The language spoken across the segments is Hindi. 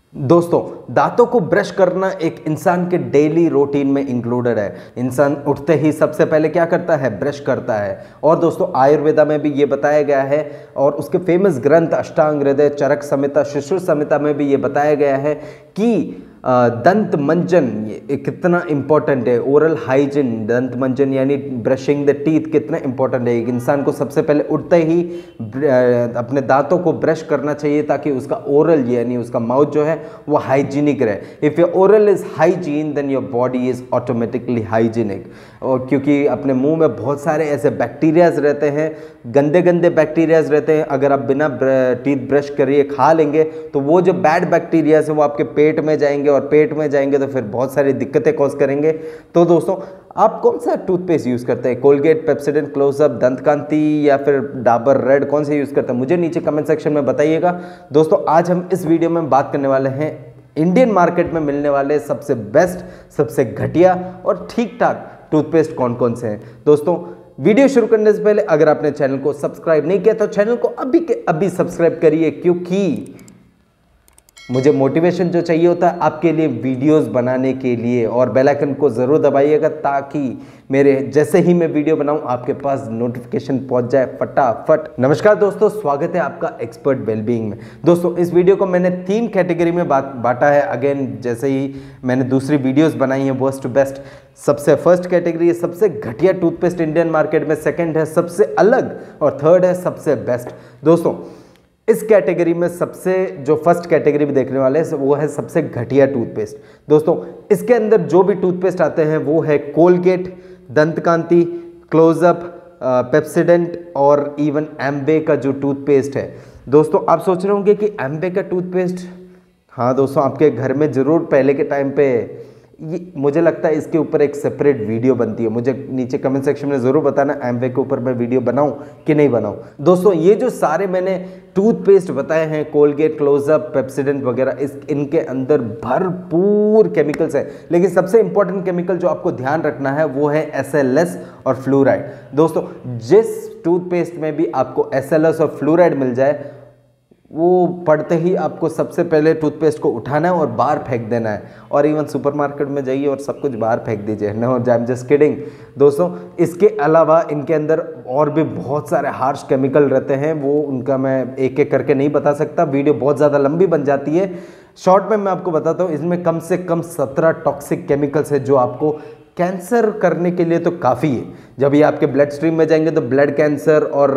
दोस्तों, दांतों को ब्रश करना एक इंसान के डेली रूटीन में इंक्लूडेड है। इंसान उठते ही सबसे पहले क्या करता है? ब्रश करता है। और दोस्तों, आयुर्वेदा में भी ये बताया गया है और उसके फेमस ग्रंथ अष्टांग हृदय, चरक संहिता, शिशु संहिता में भी ये बताया गया है कि दंत मंजन ये कितना इंपॉर्टेंट है। ओरल हाइजीन, दंत मंजन यानी ब्रशिंग द टीथ कितना इंपॉर्टेंट है। एक इंसान को सबसे पहले उठते ही अपने दांतों को ब्रश करना चाहिए ताकि उसका ओरल यानी उसका माउथ जो है वो हाइजीनिक रहे। If your oral is hygiene then your body is automatically hygienic. और क्योंकि अपने मुंह में बहुत सारे ऐसे बैक्टीरियाज रहते हैं, गंदे गंदे बैक्टीरियाज रहते हैं। अगर आप बिना टीथ ब्रश करिए खा लेंगे तो वो जो बैड बैक्टीरियाज है वो आपके पेट में जाएंगे और पेट में जाएंगे तो फिर बहुत सारी दिक्कतें कॉज करेंगे। तो दोस्तों, आप कौन सा टूथपेस्ट यूज़ करते हैं? कोलगेट, पेप्सोडेंट, क्लोजअप, दंतकांति या फिर डाबर रेड, कौन से यूज़ करते हैं? मुझे नीचे कमेंट सेक्शन में बताइएगा। दोस्तों, आज हम इस वीडियो में बात करने वाले हैं इंडियन मार्केट में मिलने वाले सबसे बेस्ट, सबसे घटिया और ठीक ठाक टूथपेस्ट कौन कौन से हैं। दोस्तों, वीडियो शुरू करने से पहले अगर आपने चैनल को सब्सक्राइब नहीं किया तो चैनल को अभी के अभी सब्सक्राइब करिए, क्योंकि मुझे मोटिवेशन जो चाहिए होता है आपके लिए वीडियोस बनाने के लिए। और बेल आइकन को ज़रूर दबाइएगा ताकि मेरे जैसे ही मैं वीडियो बनाऊं आपके पास नोटिफिकेशन पहुंच जाए फटाफट। नमस्कार दोस्तों, स्वागत है आपका एक्सपर्ट वेलबींग में। दोस्तों, इस वीडियो को मैंने 3 कैटेगरी में बांटा है। अगेन, जैसे ही मैंने दूसरी वीडियोस बनाई हैं वर्स्ट टू बेस्ट। सबसे फर्स्ट कैटेगरी है सबसे घटिया टूथपेस्ट इंडियन मार्केट में, सेकेंड है सबसे अलग और थर्ड है सबसे बेस्ट। दोस्तों, इस कैटेगरी में सबसे जो फर्स्ट कैटेगरी भी देखने वाले हैं वो है सबसे घटिया टूथपेस्ट। दोस्तों, इसके अंदर जो भी टूथपेस्ट आते हैं वो है कोलगेट, दंतकांति, क्लोजअप, पेप्सोडेंट और इवन एम्बे का जो टूथपेस्ट है। दोस्तों, आप सोच रहे होंगे कि एम्बे का टूथपेस्ट, हाँ दोस्तों, आपके घर में ज़रूर पहले के टाइम पे ये, मुझे लगता है इसके ऊपर एक सेपरेट वीडियो बनती है। मुझे नीचे कमेंट सेक्शन में ज़रूर बताना एम्बे के ऊपर मैं वीडियो बनाऊं कि नहीं बनाऊं। दोस्तों, ये जो सारे मैंने टूथपेस्ट बताए हैं, कोलगेट, क्लोजअप, पेप्सोडेंट वगैरह, इनके अंदर भरपूर केमिकल्स हैं। लेकिन सबसे इंपॉर्टेंट केमिकल जो आपको ध्यान रखना है वो है SLS और फ्लूराइड। दोस्तों, जिस टूथपेस्ट में भी आपको SLS और फ्लूराइड मिल जाए वो पढ़ते ही आपको सबसे पहले टूथपेस्ट को उठाना है और बाहर फेंक देना है। और इवन सुपरमार्केट में जाइए और सब कुछ बाहर फेंक दीजिए। No, I am just kidding. दोस्तों, इसके अलावा इनके अंदर और भी बहुत सारे हार्श केमिकल रहते हैं, वो उनका मैं एक एक करके नहीं बता सकता, वीडियो बहुत ज़्यादा लंबी बन जाती है। शॉर्ट में मैं आपको बताता हूँ, इसमें कम से कम 17 टॉक्सिक केमिकल्स है जो आपको कैंसर करने के लिए तो काफ़ी है। जब ये आपके ब्लड स्ट्रीम में जाएंगे तो ब्लड कैंसर और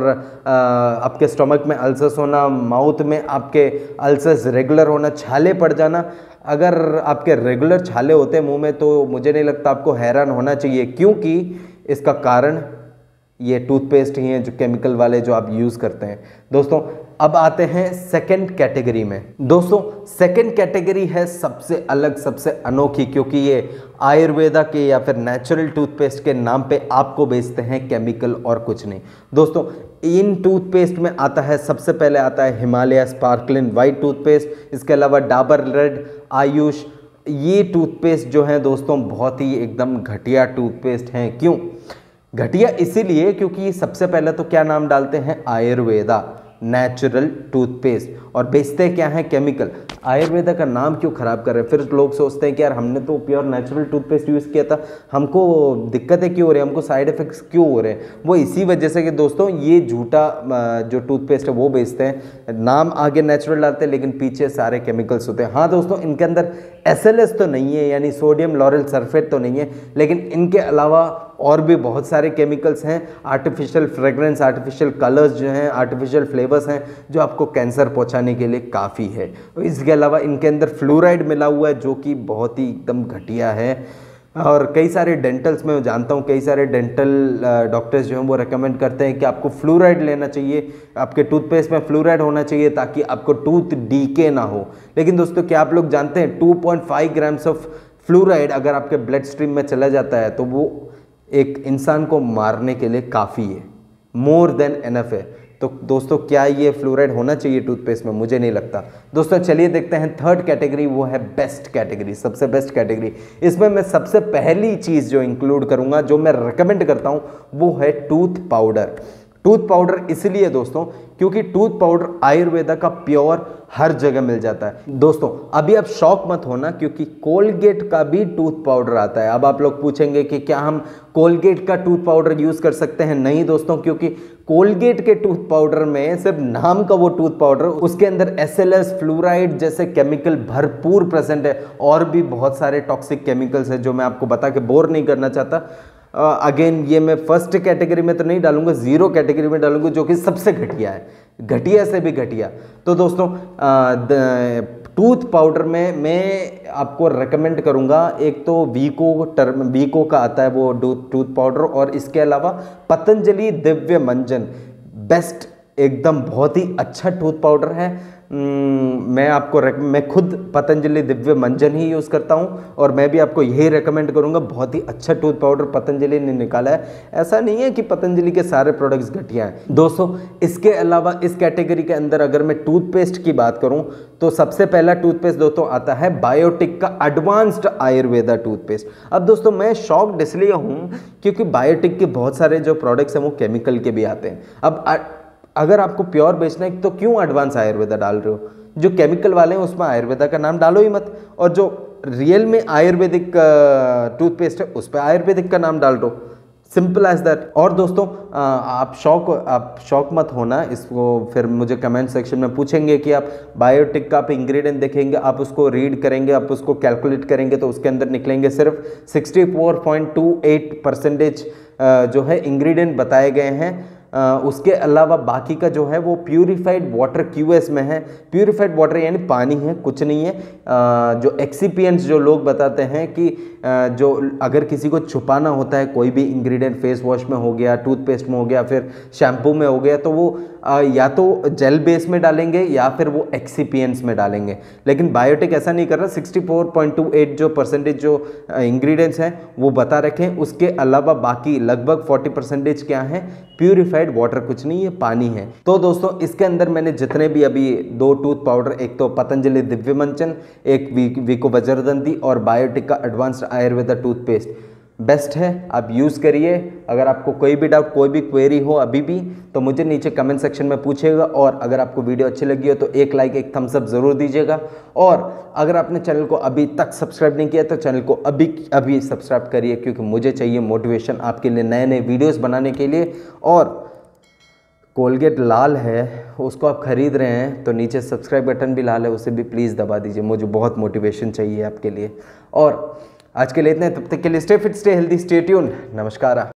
आपके स्टमक में अल्सर्स होना, माउथ में आपके अल्सर्स रेगुलर होना, छाले पड़ जाना। अगर आपके रेगुलर छाले होते हैं मुंह में तो मुझे नहीं लगता आपको हैरान होना चाहिए, क्योंकि इसका कारण ये टूथपेस्ट ही हैं जो केमिकल वाले जो आप यूज़ करते हैं। दोस्तों, अब आते हैं सेकंड कैटेगरी में। दोस्तों, सेकंड कैटेगरी है सबसे अलग, सबसे अनोखी, क्योंकि ये आयुर्वेदा के या फिर नेचुरल टूथपेस्ट के नाम पे आपको बेचते हैं केमिकल और कुछ नहीं। दोस्तों, इन टूथपेस्ट में आता है, सबसे पहले आता है हिमालय स्पार्कलिन वाइट टूथपेस्ट। इसके अलावा डाबर रेड, आयुष, ये टूथपेस्ट जो है दोस्तों बहुत ही एकदम घटिया टूथपेस्ट हैं। क्यों घटिया? इसीलिए क्योंकि सबसे पहले तो क्या नाम डालते हैं? आयुर्वेदा नेचुरल टूथपेस्ट, और बेचते क्या है? केमिकल। आयुर्वेदा का नाम क्यों खराब कर रहे हैं? फिर लोग सोचते हैं कि यार हमने तो प्योर नेचुरल टूथपेस्ट यूज़ किया था, हमको दिक्कतें क्यों हो रही है, हमको साइड इफेक्ट्स क्यों हो रहे हैं? वो इसी वजह से कि दोस्तों ये झूठा जो टूथपेस्ट है वो बेचते हैं, नाम आगे नेचुरल डालते हैं लेकिन पीछे सारे केमिकल्स होते हैं। हाँ दोस्तों, इनके अंदर SLS तो नहीं है यानी सोडियम लॉरेल सल्फेट तो नहीं है, लेकिन इनके अलावा और भी बहुत सारे केमिकल्स हैं, आर्टिफिशियल फ्रेगरेंस, आर्टिफिशियल कलर्स जो हैं, आर्टिफिशियल फ्लेवर्स हैं जो आपको कैंसर पहुंचाने के लिए काफ़ी है। इसके अलावा इनके अंदर फ्लूराइड मिला हुआ है जो कि बहुत ही एकदम घटिया है। और कई सारे डेंटल्स में जानता हूँ, कई सारे डेंटल डॉक्टर्स जो हैं वो रेकमेंड करते हैं कि आपको फ्लूराइड लेना चाहिए, आपके टूथपेस्ट में फ्लूराइड होना चाहिए ताकि आपको टूथ डीके ना हो। लेकिन दोस्तों, क्या आप लोग जानते हैं 2.5 ग्राम्स ऑफ फ्लूराइड अगर आपके ब्लड स्ट्रीम में चला जाता है तो वो एक इंसान को मारने के लिए काफ़ी है, मोर देन एनफ है। तो दोस्तों, क्या ये फ्लूराइड होना चाहिए टूथपेस्ट में? मुझे नहीं लगता। दोस्तों, चलिए देखते हैं थर्ड कैटेगरी, वो है बेस्ट कैटेगरी, सबसे बेस्ट कैटेगरी। इसमें मैं सबसे पहली चीज़ जो इंक्लूड करूंगा, जो मैं रिकमेंड करता हूं, वो है टूथ पाउडर। टूथ पाउडर इसलिए दोस्तों क्योंकि टूथ पाउडर आयुर्वेदा का प्योर हर जगह मिल जाता है। दोस्तों अभी आप शॉक मत होना क्योंकि कोलगेट का भी टूथ पाउडर आता है। अब आप लोग पूछेंगे कि क्या हम कोलगेट का टूथ पाउडर यूज कर सकते हैं? नहीं दोस्तों, क्योंकि कोलगेट के टूथ पाउडर में सिर्फ नाम का वो टूथ पाउडर, उसके अंदर SLS फ्लोराइड जैसे केमिकल भरपूर प्रेजेंट है और भी बहुत सारे टॉक्सिक केमिकल्स हैं जो मैं आपको बता के बोर नहीं करना चाहता। अगेन ये मैं फर्स्ट कैटेगरी में तो नहीं डालूंगा, जीरो कैटेगरी में डालूंगा जो कि सबसे घटिया है, घटिया से भी घटिया। तो दोस्तों टूथ पाउडर में मैं आपको रेकमेंड करूंगा, एक तो वीको का आता है वो टूथ पाउडर, और इसके अलावा पतंजलि दिव्य मंजन बेस्ट, एकदम बहुत ही अच्छा टूथ पाउडर है। मैं खुद पतंजलि दिव्य मंजन ही यूज़ करता हूं और मैं भी आपको यही रेकमेंड करूंगा। बहुत ही अच्छा टूथ पाउडर पतंजलि ने निकाला है, ऐसा नहीं है कि पतंजलि के सारे प्रोडक्ट्स घटिया हैं दोस्तों। इसके अलावा इस कैटेगरी के अंदर अगर मैं टूथपेस्ट की बात करूं तो सबसे पहला टूथपेस्ट दोस्तों आता है बायोटिक का एडवांस्ड आयुर्वेदा टूथपेस्ट। अब दोस्तों मैं शॉक्ड इसलिए हूं क्योंकि बायोटिक के बहुत सारे जो प्रोडक्ट्स हैं वो केमिकल के भी आते हैं। अब अगर आपको प्योर बेचना है तो क्यों एडवांस आयुर्वेदा डाल रहे हो? जो केमिकल वाले हैं उसमें आयुर्वेदा का नाम डालो ही मत, और जो रियल में आयुर्वेदिक टूथपेस्ट है उस पर आयुर्वेदिक का नाम डाल दो, सिंपल एज दैट। और दोस्तों आप शॉक मत होना, इसको फिर मुझे कमेंट सेक्शन में पूछेंगे कि आप बायोटिक का आप इंग्रेडिएंट देखेंगे, आप उसको रीड करेंगे, आप उसको कैलकुलेट करेंगे तो उसके अंदर निकलेंगे सिर्फ 64.28% जो है इंग्रेडिएंट बताए गए हैं। उसके अलावा बाकी का जो है वो प्यूरिफाइड वाटर QS में है। प्यूरिफाइड वाटर यानी पानी है, कुछ नहीं है। जो एक्सिपिएंट्स जो लोग बताते हैं कि जो अगर किसी को छुपाना होता है कोई भी इंग्रेडिएंट, फेस वॉश में हो गया, टूथपेस्ट में हो गया, फिर शैम्पू में हो गया, तो वो या तो जेल बेस में डालेंगे या फिर वो एक्सिपिएंट्स में डालेंगे। लेकिन बायोटिक ऐसा नहीं कर रहा, 64.28 जो परसेंटेज जो इंग्रेडिएंट्स हैं वो बता रखें। उसके अलावा बाकी लगभग 40% क्या है? प्यूरिफाइड वाटर, कुछ नहीं है, पानी है। तो दोस्तों इसके अंदर मैंने जितने भी अभी 2 टूथ पाउडर, एक तो पतंजलि दिव्य मंचन, एक वीको वज्रदंती और बायोटिक का एडवांस्ड आयुर्वेदा टूथपेस्ट बेस्ट है, आप यूज़ करिए। अगर आपको कोई भी डाउट, कोई भी क्वेरी हो अभी भी, तो मुझे नीचे कमेंट सेक्शन में पूछिएगा। और अगर आपको वीडियो अच्छी लगी हो तो एक लाइक, एक थम्स अप ज़रूर दीजिएगा। और अगर आपने चैनल को अभी तक सब्सक्राइब नहीं किया तो चैनल को अभी सब्सक्राइब करिए, क्योंकि मुझे चाहिए मोटिवेशन आपके लिए नए नए वीडियोज़ बनाने के लिए। और कोलगेट लाल है, उसको आप ख़रीद रहे हैं तो नीचे सब्सक्राइब बटन भी लाल है, उसे भी प्लीज़ दबा दीजिए, मुझे बहुत मोटिवेशन चाहिए आपके लिए। और आज के लिए इतना है, तब तक के लिए stay fit, stay healthy, stay tuned. नमस्कार।